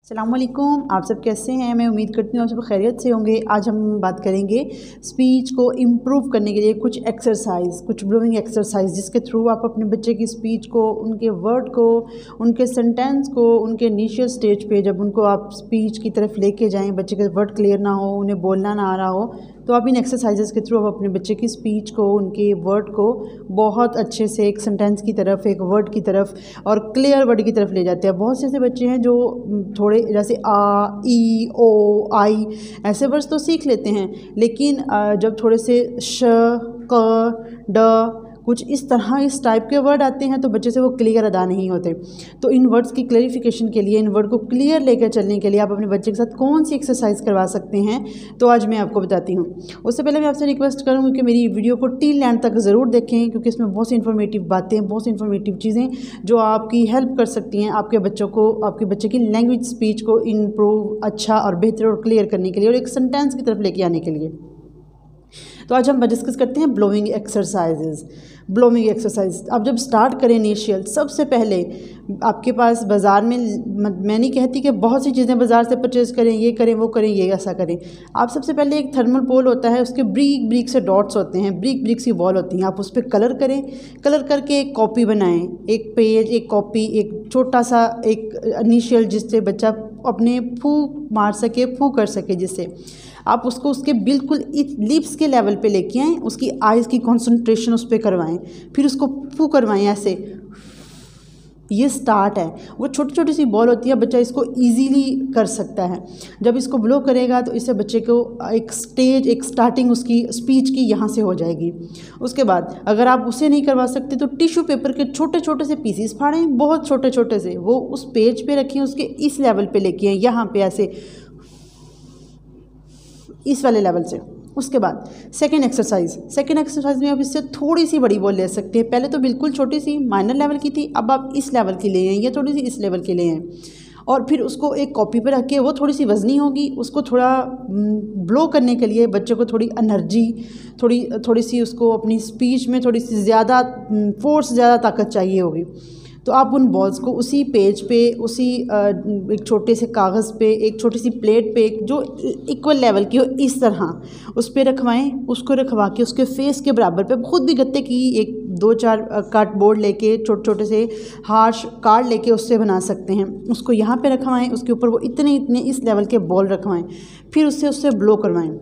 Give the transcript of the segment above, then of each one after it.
अस्सलामुअलैकुम, आप सब कैसे हैं। मैं उम्मीद करती हूँ आप सब खैरियत से होंगे। आज हम बात करेंगे स्पीच को इम्प्रूव करने के लिए कुछ एक्सरसाइज, कुछ ब्लूइंग एक्सरसाइज, जिसके थ्रू आप अपने बच्चे की स्पीच को, उनके वर्ड को, उनके सेंटेंस को, उनके इनिशियल स्टेज पे जब उनको आप स्पीच की तरफ लेके जाएं, बच्चे के वर्ड क्लियर ना हो, उन्हें बोलना ना आ रहा हो, तो आप इन एक्सरसाइजेस के थ्रू आप अपने बच्चे की स्पीच को, उनके वर्ड को बहुत अच्छे से एक सेंटेंस की तरफ, एक वर्ड की तरफ और क्लियर वर्ड की तरफ ले जाते हैं। बहुत से ऐसे बच्चे हैं जो थोड़े जैसे आ, ई, ओ, आई ऐसे वर्ड्स तो सीख लेते हैं, लेकिन जब थोड़े से श, क, ड कुछ इस तरह इस टाइप के वर्ड आते हैं तो बच्चे से वो क्लियर अदा नहीं होते। तो इन वर्ड्स की क्लैरिफिकेशन के लिए, इन वर्ड को क्लियर लेकर चलने के लिए आप अपने बच्चे के साथ कौन सी एक्सरसाइज करवा सकते हैं, तो आज मैं आपको बताती हूँ। उससे पहले मैं आपसे रिक्वेस्ट करूँगी कि मेरी वीडियो को टिल एंड तक ज़रूर देखें, क्योंकि इसमें बहुत सी इन्फॉर्मेटिव बातें, बहुत सी इन्फॉर्मेटिव चीज़ें जो आपकी हेल्प कर सकती हैं आपके बच्चों को, आपके बच्चे की लैंग्वेज स्पीच को इम्प्रूव, अच्छा और बेहतर और क्लियर करने के लिए और एक सेंटेंस की तरफ लेके आने के लिए। तो आज हम डिस्कस करते हैं ब्लोइंग एक्सरसाइजेज। ब्लोइंग एक्सरसाइज आप जब स्टार्ट करें इनिशियल, सबसे पहले आपके पास बाज़ार में, मैं नहीं कहती कि बहुत सी चीज़ें बाज़ार से परचेज़ करें, ये करें वो करें, ये ऐसा करें। आप सबसे पहले एक थर्मल पोल होता है, उसके ब्रीक ब्रीक से डॉट्स होते हैं, ब्रीक ब्रीक सी बॉल होती हैं, आप उस पर कलर करें, कलर करके एक कॉपी बनाएं, एक पेज, एक कॉपी, एक छोटा सा एक इनिशियल जिससे बच्चा अपने फूंक मार सके, फूंक कर सके, जिससे आप उसको उसके बिल्कुल लिप्स के लेवल पे लेके आएँ, उसकी आइज़ की कंसंट्रेशन उस पर करवाएं, फिर उसको फू करवाएं ऐसे। ये स्टार्ट है। वो छोटी छोटी सी बॉल होती है, बच्चा इसको इजीली कर सकता है। जब इसको ब्लो करेगा तो इससे बच्चे को एक स्टेज, एक स्टार्टिंग उसकी स्पीच की यहाँ से हो जाएगी। उसके बाद अगर आप उसे नहीं करवा सकते तो टिश्यू पेपर के छोटे छोटे से पीसीस फाड़ें, बहुत छोटे छोटे से, वो उस पेज पे रखें, उसके इस लेवल पे लेके आएँ, यहाँ पे ऐसे इस वाले लेवल से। उसके बाद सेकेंड एक्सरसाइज में आप इससे थोड़ी सी बड़ी बॉल ले सकते हैं। पहले तो बिल्कुल छोटी सी माइनर लेवल की थी, अब आप इस लेवल की ले आए, ये थोड़ी सी इस लेवल की ले आए, और फिर उसको एक कॉपी पर रख के, वो थोड़ी सी वज़नी होगी, उसको थोड़ा ब्लो करने के लिए बच्चे को थोड़ी एनर्जी, थोड़ी सी उसको अपनी स्पीच में थोड़ी सी ज़्यादा फोर्स, ज़्यादा ताकत चाहिए होगी। तो आप उन बॉल्स को उसी पेज पे, उसी एक छोटे से कागज़ पे, एक छोटी सी प्लेट पे जो इक्वल लेवल की हो, इस तरह उस पर रखवाएँ। उसको रखवा के उसके फेस के बराबर पे खुद भी गत्ते की एक 2-4 कार्डबोर्ड लेके, छोटे छोटे से हार्श कार्ड लेके उससे बना सकते हैं। उसको यहाँ पे रखवाएँ, उसके ऊपर वो इतने इस लेवल के बॉल रखवाएँ, फिर उससे ब्लो करवाएँ।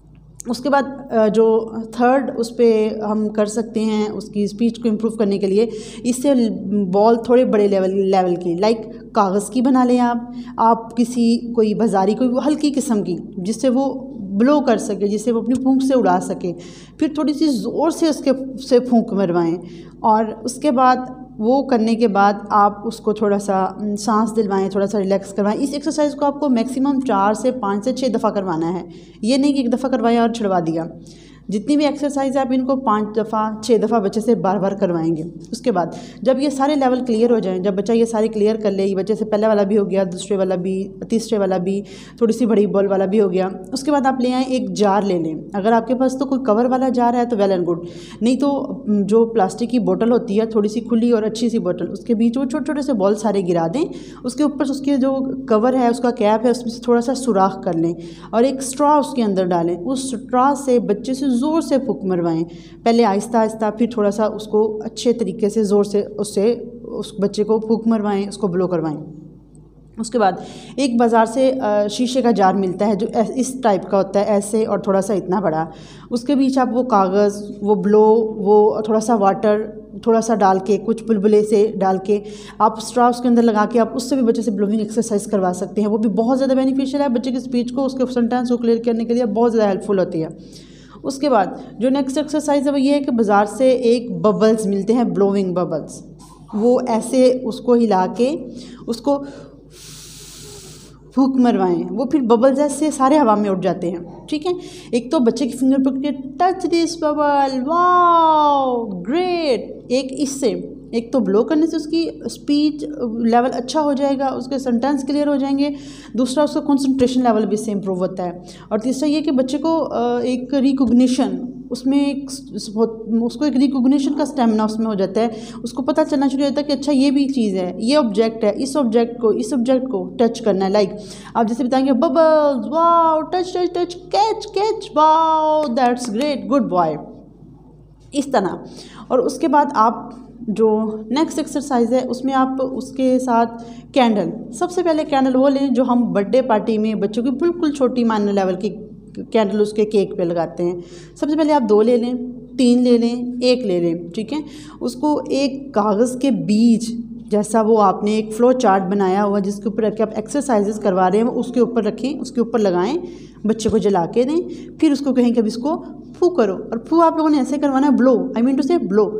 उसके बाद जो थर्ड उस पर हम कर सकते हैं उसकी स्पीच को इम्प्रूव करने के लिए, इससे बॉल थोड़े बड़े लेवल की, लाइक कागज़ की बना लें आप किसी कोई बाज़ारी कोई हल्की किस्म की, जिससे वो ब्लो कर सके, जिससे वो अपनी फूंक से उड़ा सके। फिर थोड़ी सी ज़ोर से उसके से फूंक मरवाएं, और उसके बाद वो करने के बाद आप उसको थोड़ा सा सांस दिलवाएं, थोड़ा सा रिलैक्स करवाएं। इस एक्सरसाइज को आपको मैक्सिमम 4 से 5 से 6 दफ़ा करवाना है। ये नहीं कि एक दफ़ा करवाया और छुड़वा दिया। जितनी भी एक्सरसाइज है आप इनको 5 दफ़ा 6 दफ़ा बच्चे से बार बार करवाएंगे। उसके बाद जब ये सारे लेवल क्लियर हो जाएं, जब बच्चा ये सारे क्लियर कर ले, ये बच्चे से पहले वाला भी हो गया, दूसरे वाला भी, तीसरे वाला भी, थोड़ी सी बड़ी बॉल वाला भी हो गया, उसके बाद आप ले आएँ एक जार ले लें। अगर आपके पास तो कोई कवर वाला जार है तो वेल एंड गुड, नहीं तो जो प्लास्टिक की बोतल होती है, थोड़ी सी खुली और अच्छी सी बोतल, उसके बीच वो छोटे छोटे से बॉल सारे गिरा दें। उसके ऊपर उसके जो कवर है, उसका कैप है, उसमें से थोड़ा सा सुराख कर लें और एक स्ट्रॉ उसके अंदर डालें। उस स्ट्रॉ से बच्चे से ज़ोर से फूंक मरवाएं, पहले आहिस्ता आहिस्ता, फिर थोड़ा सा उसको अच्छे तरीके से ज़ोर से उस बच्चे को फूंक मरवाएं, उसको ब्लो करवाएं। उसके बाद एक बाज़ार से शीशे का जार मिलता है जो इस टाइप का होता है, ऐसे और थोड़ा सा इतना बड़ा। उसके बीच आप वो कागज़, वो ब्लो, वो थोड़ा सा वाटर थोड़ा सा डाल के, कुछ बुलबुले से डाल के आप स्ट्रॉ उसके अंदर लगा के आप उससे भी बच्चे से ब्लोइंग एक्सरसाइज करवा सकते हैं। वो भी बहुत ज़्यादा बेनिफिशियल है बच्चे की स्पीच को, उसके सेंटेंस को क्लियर करने के लिए बहुत ज़्यादा हेल्पफुल होती है। उसके बाद जो नेक्स्ट एक्सरसाइज है वो ये है कि बाज़ार से एक बबल्स मिलते हैं, ब्लोइंग बबल्स। वो ऐसे उसको हिला के उसको फूंक मरवाएं, वो फिर बबल्स ऐसे सारे हवा में उड़ जाते हैं। ठीक है, एक तो बच्चे की फिंगर पकड़ के touch this bubble, wow great, एक इससे, एक तो ब्लो करने से उसकी स्पीच लेवल अच्छा हो जाएगा, उसके सेंटेंस क्लियर हो जाएंगे। दूसरा उसका कंसंट्रेशन लेवल भी इससे इम्प्रूव होता है। और तीसरा ये कि बच्चे को एक रिकॉग्निशन, उसमें उसको एक रिकॉग्निशन का स्टेमिना उसमें हो जाता है, उसको पता चलना शुरू हो जाता है कि अच्छा ये भी चीज़ है, ये ऑब्जेक्ट है, इस ऑब्जेक्ट को टच करना है। लाइक आप जैसे बताएंगे bubbles, wow, touch touch touch, catch catch, wow that's great, good boy, इस तरह। और उसके बाद आप जो नेक्स्ट एक्सरसाइज है उसमें आप उसके साथ कैंडल, सबसे पहले कैंडल वो लें जो हम बर्थडे पार्टी में बच्चों की बिल्कुल छोटी माइनर लेवल की कैंडल उसके केक पे लगाते हैं। सबसे पहले आप 2 ले लें, 3 ले लें, 1 ले लें, ठीक है। उसको एक कागज़ के बीज जैसा वो आपने एक फ्लो चार्ट बनाया हुआ जिसके ऊपर रख के आप एक्सरसाइजेस करवा रहे हैं उसके ऊपर रखें, उसके ऊपर लगाएं, बच्चे को जला के दें, फिर उसको कहें कि अब इसको फू करो। और फू आप लोगों ने ऐसे करवाना है, blow, I mean to say blow,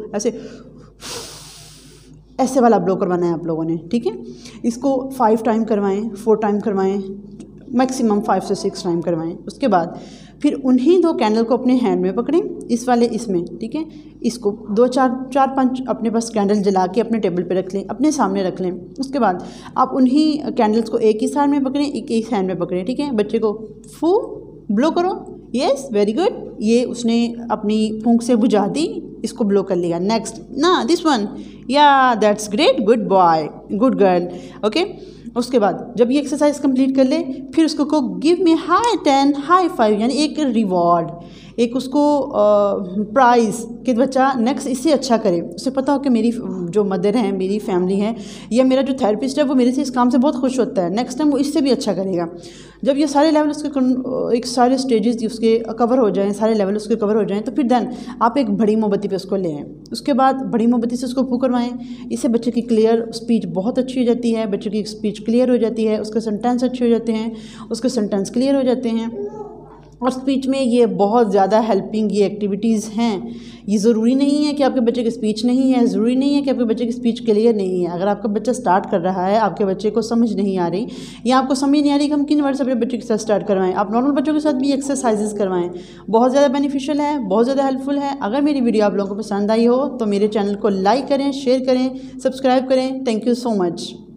ऐसे वाला ब्लो करवाना है आप लोगों ने, ठीक है। इसको 5 टाइम करवाएं, 4 टाइम करवाएं, मैक्सिमम 5 से 6 टाइम करवाएं। उसके बाद फिर उन्हीं 2 कैंडल को अपने हैंड में पकड़ें, इस वाले इसमें, ठीक है। इसको 2-4-5 अपने पास कैंडल जला के अपने टेबल पे रख लें, अपने सामने रख लें। उसके बाद आप उन्हीं कैंडल्स को एक ही हैंड में पकड़ें, एक हैंड में पकड़ें, ठीक है। बच्चे को फू ब्लो करो, यस वेरी गुड, ये उसने अपनी फूंक से बुझा दी, इसको ब्लो कर लिया। नेक्स्ट ना दिस वन, या that's great, good boy, good girl, okay. उसके बाद जब ये एक्सरसाइज कंप्लीट कर ले फिर उसको को गिव मी हाई 10 हाई 5, यानी एक रिवॉर्ड, एक उसको प्राइज़ कि बच्चा नेक्स्ट इससे अच्छा करे। उसे पता हो कि मेरी जो मदर है, मेरी फैमिली है या मेरा जो थेरेपिस्ट है वो मेरे से इस काम से बहुत खुश होता है, नेक्स्ट टाइम वो इससे भी अच्छा करेगा। जब ये सारे लेवल उसके एक सारे स्टेजेस उसके कवर हो जाएं, सारे लेवल उसके कवर हो जाएं, तो फिर देन आप एक बड़ी मोमबत्ती पे उसको ले आएँ। उसके बाद बड़ी मोमबत्ती से उसको फू करवाएं। इससे बच्चे की क्लियर स्पीच बहुत अच्छी हो जाती है, बच्चे की स्पीच क्लियर हो जाती है, उसके सेंटेंस अच्छे हो जाते हैं, उसके सेंटेंस क्लियर हो जाते हैं। और स्पीच में ये बहुत ज़्यादा हेल्पिंग ये एक्टिविटीज़ हैं। ये ज़रूरी नहीं है कि आपके बच्चे की स्पीच नहीं है, ज़रूरी नहीं है कि आपके बच्चे की स्पीच क्लियर नहीं है। अगर आपका बच्चा स्टार्ट कर रहा है, आपके बच्चे को समझ नहीं आ रही या आपको समझ नहीं आ रही कि हम किन वर्ड से अपने बच्चे के साथ स्टार्ट करवाएं, आप नॉर्मल बच्चों के साथ भी एक्सरसाइजेस करवाएं। बहुत ज़्यादा बेनिफिशियल है, बहुत ज़्यादा हेल्पफुल है। अगर मेरी वीडियो आप लोगों को पसंद आई हो तो मेरे चैनल को लाइक करें, शेयर करें, सब्सक्राइब करें। Thank you so much.